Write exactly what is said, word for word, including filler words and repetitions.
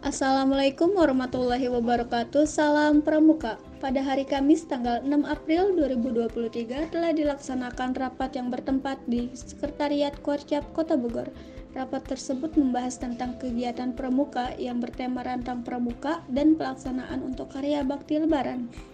Assalamualaikum warahmatullahi wabarakatuh. Salam Pramuka. Pada hari Kamis tanggal enam April dua ribu dua puluh tiga telah dilaksanakan rapat yang bertempat di Sekretariat Korcap Kota Bogor. Rapat tersebut membahas tentang kegiatan Pramuka yang bertema Rantang Pramuka dan pelaksanaan untuk karya bakti Lebaran.